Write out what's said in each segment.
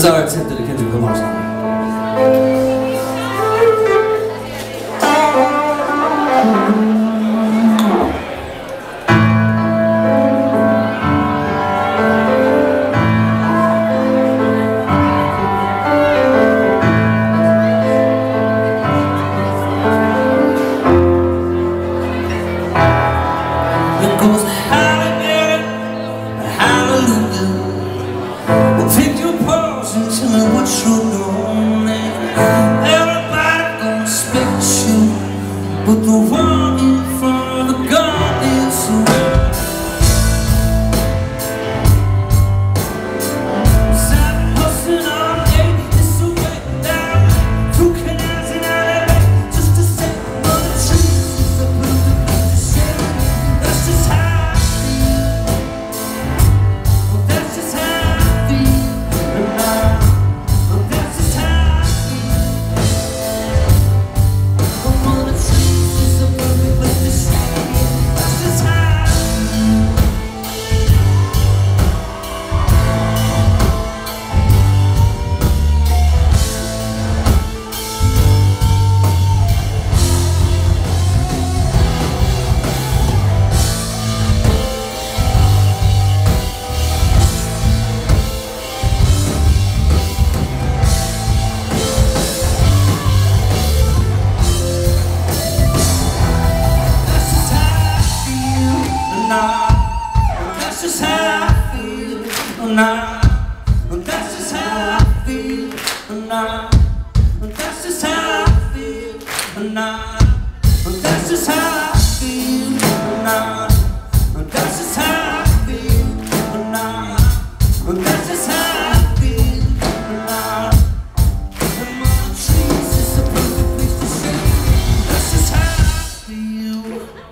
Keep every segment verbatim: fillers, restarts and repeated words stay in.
is our attempt at a Kendrick Lamar song. But the one in front of the gun is around. Sat hustling all day, it's a way down through canals in L A, just to say on the trees, it's a blue to say. That's just how I feel. Well, that's just how I feel. And now, well, that's just how I feel. I'm on the trees. That's just how I feel. Nah, that's just how I feel. Nah, that's just how I feel. Nah, that's just how I feel. Nah, that's just how I feel. Nah, that's just how I feel. Nah, and my trees is a perfect place to shade. That's just how I feel.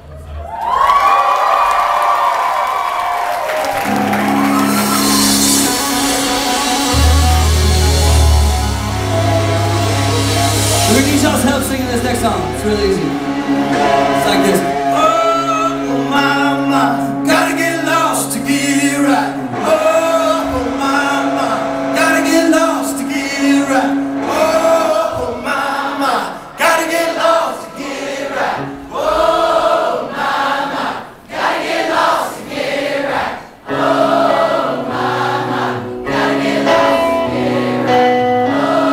We need y'all's help singing this next song. It's really easy. It's like this. Oh, my, my, gotta get lost to get it right. Oh, my, my, gotta get lost to get it right. Oh, my, my, gotta get lost to get it right. Oh, my, my, gotta get lost to get it right. Oh, my, my, gotta get lost to get it right.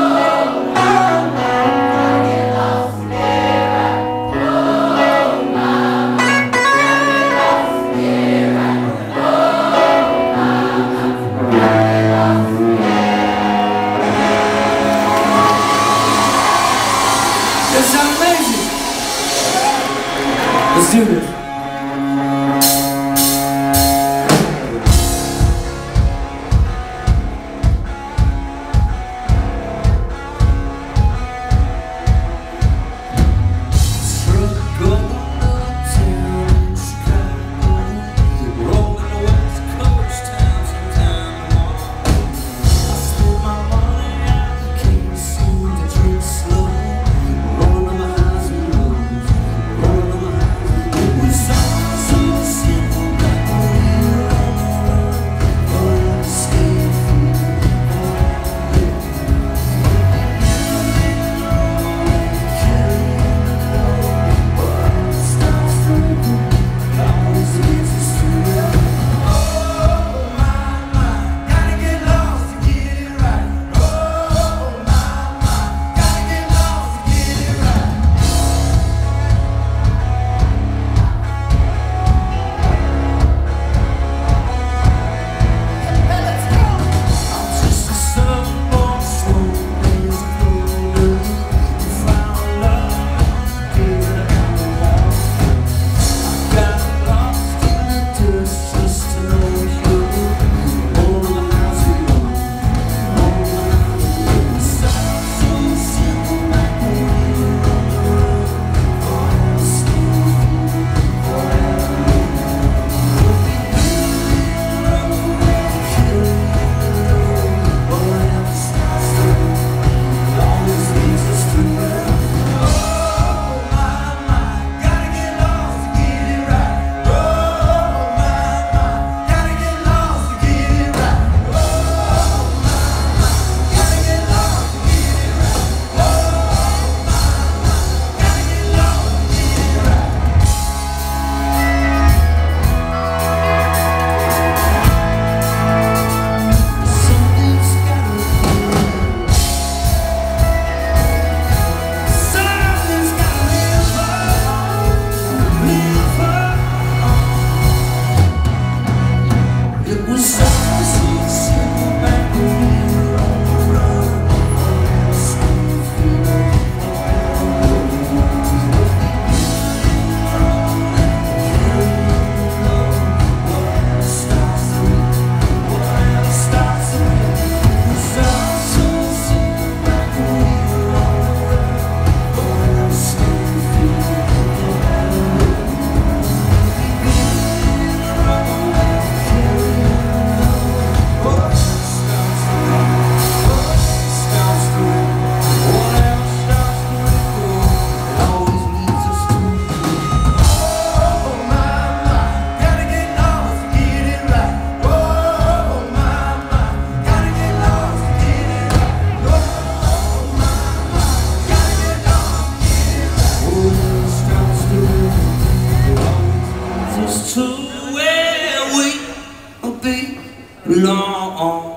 Oh, my, my, gotta get lost to get it right. Oh, my. belong.